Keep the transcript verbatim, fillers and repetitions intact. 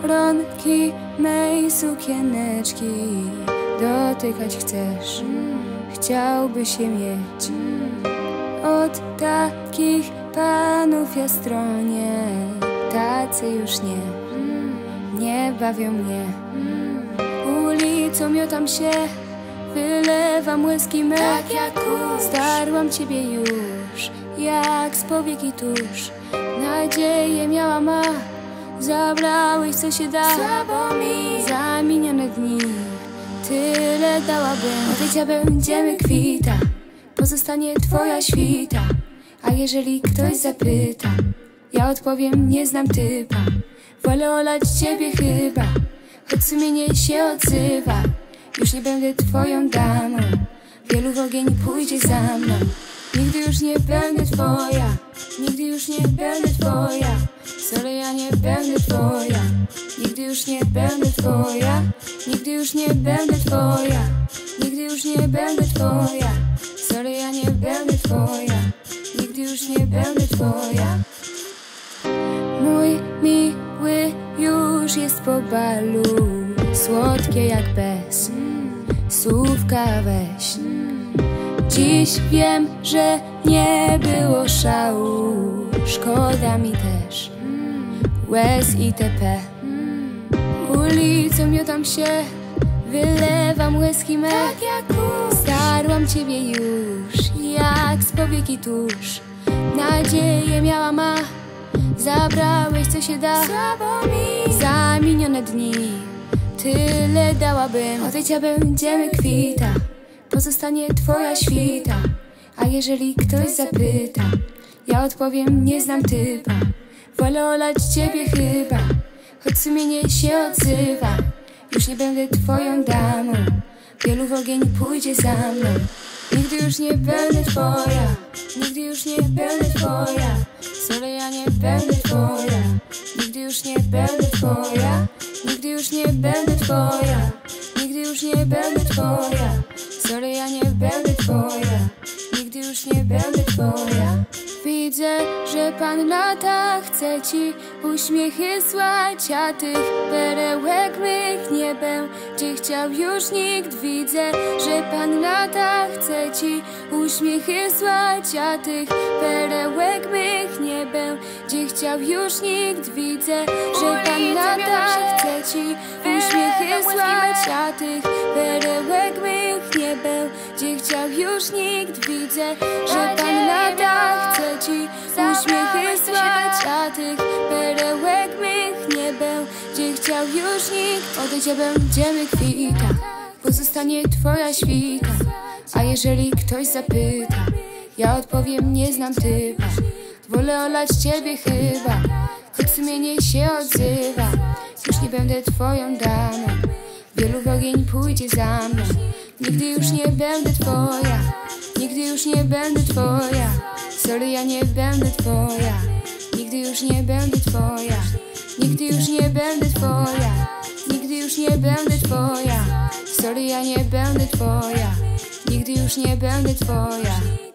koronki mej sukieneczki dotykać chcesz, chciałby się mieć od takich panów ja stronie. Tacy już nie, nie bawią mnie. Ulicą miotam się, wylewam łezki me, tak jak kurz. Zdarłam ciebie już, jak z powieki tusz. Nadzieję miałam, a zabrałeś co się da. Słabo mi za minione dni, tyle dałabym. Od życia będziemy kwita, pozostanie twoja świta. A jeżeli ktoś zapyta, ja odpowiem, nie znam typa. Wolę olać ciebie chyba, choć sumienie się odzywa. Już nie będę twoją damą, wielu w ogień pójdzie za mną. Nigdy już nie będę twoja, nigdy już nie będę twoja. Sorry, ja nie będę twoja, nigdy już nie będę twoja. Nigdy już nie będę twoja, nigdy już nie będę twoja. Sorry, ja nie będę twoja, nigdy już nie będę twoja. Mój miły już jest po balu, słodkie jak bez, słówka weź. Dziś wiem, że nie było szału, szkoda mi też łez itp. Ulicą miotam się, wylewam łezki me, tak jak kurz. Zdarłam ciebie już, jak z powieki tusz. Nadzieję miałam, a zabrałeś co się da. Słabo mi za minione dni, tyle dałabym. Od życia będziemy kwita, pozostanie twoja świta. A jeżeli ktoś zapyta, ja odpowiem, nie znam typa. Wolę olać ciebie chyba, choć sumienie się odzywa. Już nie będę twoją damą, wielu w ogień pójdzie za mną. Nigdy już nie będę twoja, nigdy już nie będę twoja. Sorry, ja nie będę twoja, nigdy już nie będę twoja. Nigdy już nie będę twoja, nigdy już nie będę twoja. Sorry, ja nie będę twoja, nigdy już nie będę twoja. Widzę, że pan lata chce ci uśmiechy słać, a tych perełek mych nie będzie chciał już nikt. Widzę, że pan lata chce ci uśmiechy słać, a tych perełek mych nie będzie chciał już nikt. Widzę, że pan lata chce ci uśmiechy słać, a tych perełek mych nie będzie chciał już nikt. Widzę, że pan lata chce ci uśmiechy słać, a tych perełek mych nie będzie chciał już nikt. Od życia będziemy kwita, pozostanie twoja świta. A jeżeli ktoś zapyta, ja odpowiem, nie znam typa. Wolę olać ciebie chyba, choć sumienie się odzywa. Już nie będę twoją damą, wielu w ogień pójdzie za mną. Nigdy już nie będę twoja, nigdy już nie będę twoja. Sorry, ja nie będę twoja, nigdy już nie będę twoja. Nigdy już nie będę twoja, nigdy już nie będę twoja. Sorry, ja nie będę twoja, nigdy już nie będę twoja.